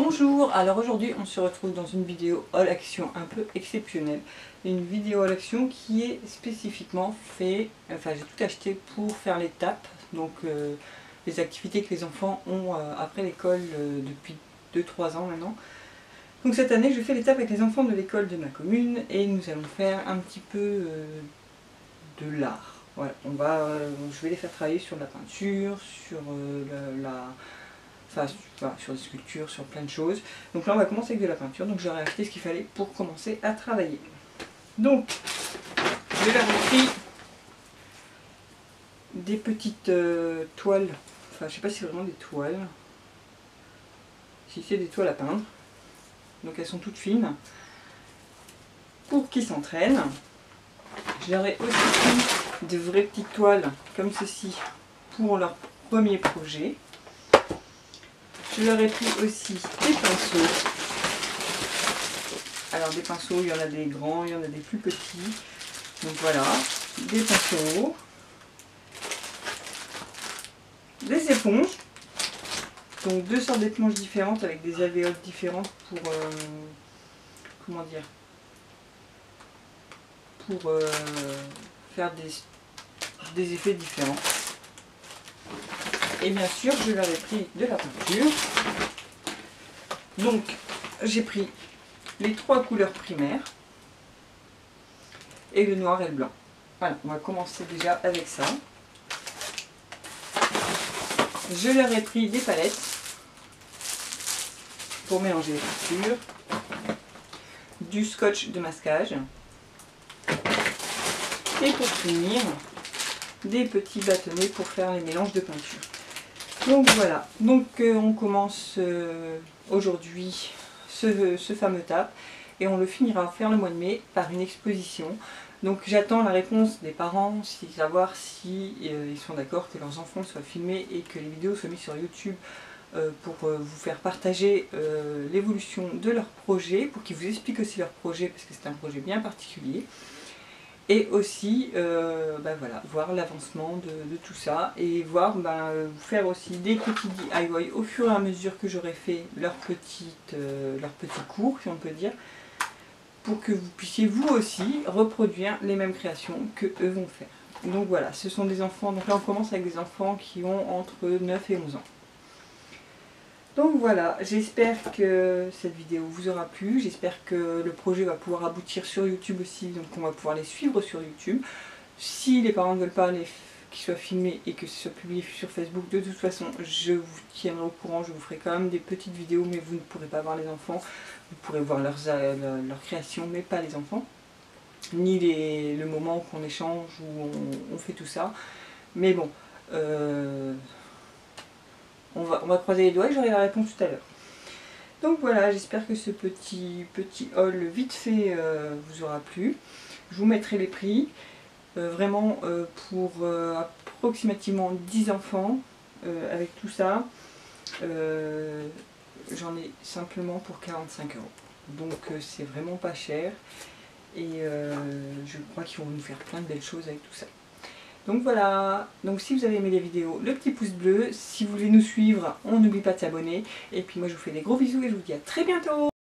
Bonjour, alors aujourd'hui on se retrouve dans une vidéo haul action un peu exceptionnelle. Une vidéo haul action qui est spécifiquement fait, enfin j'ai tout acheté pour faire les TAP, donc les activités que les enfants ont après l'école depuis 2-3 ans maintenant. Donc cette année je fais les TAP avec les enfants de l'école de ma commune et nous allons faire un petit peu de l'art. Voilà, je vais les faire travailler sur la peinture, sur sur des sculptures, sur plein de choses. Donc là on va commencer avec de la peinture, donc j'aurais acheté ce qu'il fallait pour commencer à travailler. Donc je leur ai pris des petites toiles, enfin je sais pas si c'est vraiment des toiles, si c'est des toiles à peindre, donc elles sont toutes fines, pour qu'ils s'entraînent. Je leur ai aussi pris de vraies petites toiles comme ceci pour leur premier projet. Je leur ai pris aussi des pinceaux. Alors des pinceaux, il y en a des grands, il y en a des plus petits. Donc voilà, des pinceaux, des éponges. Donc deux sortes d'éponges différentes avec des alvéoles différentes pour comment dire, pour faire des effets différents. Et bien sûr, je leur ai pris de la peinture. Donc, j'ai pris les 3 couleurs primaires et le noir et le blanc. Voilà, on va commencer déjà avec ça. Je leur ai pris des palettes pour mélanger les peintures, du scotch de masquage et pour finir, des petits bâtonnets pour faire les mélanges de peinture. Donc voilà, donc on commence aujourd'hui ce fameux TAP et on le finira à faire le mois de mai par une exposition. Donc j'attends la réponse des parents, savoir si ils sont d'accord que leurs enfants soient filmés et que les vidéos soient mises sur YouTube pour vous faire partager l'évolution de leur projet, pour qu'ils vous expliquent aussi leur projet parce que c'est un projet bien particulier. Et aussi voilà, voir l'avancement de tout ça et voir, faire aussi des petits DIY au fur et à mesure que j'aurai fait leur petit cours, si on peut dire, pour que vous puissiez vous aussi reproduire les mêmes créations que eux vont faire. Donc voilà, ce sont des enfants, donc là on commence avec des enfants qui ont entre 9 et 11 ans. Donc voilà, j'espère que cette vidéo vous aura plu, j'espère que le projet va pouvoir aboutir sur YouTube aussi, donc on va pouvoir les suivre sur YouTube. Si les parents ne veulent pas qu'ils soient filmés et que ce soit publié sur Facebook, de toute façon je vous tiendrai au courant, je vous ferai quand même des petites vidéos, mais vous ne pourrez pas voir les enfants, vous pourrez voir leur création, mais pas les enfants, ni le moment qu'on échange, où on fait tout ça, mais bon... On va croiser les doigts et j'aurai la réponse tout à l'heure. Donc voilà, j'espère que ce petit haul vite fait vous aura plu. Je vous mettrai les prix. Vraiment pour approximativement 10 enfants avec tout ça. J'en ai simplement pour 45 €. Donc c'est vraiment pas cher. Et je crois qu'ils vont nous faire plein de belles choses avec tout ça. Donc voilà, donc si vous avez aimé les vidéos, le petit pouce bleu. Si vous voulez nous suivre, on n'oublie pas de s'abonner. Et puis moi je vous fais des gros bisous et je vous dis à très bientôt.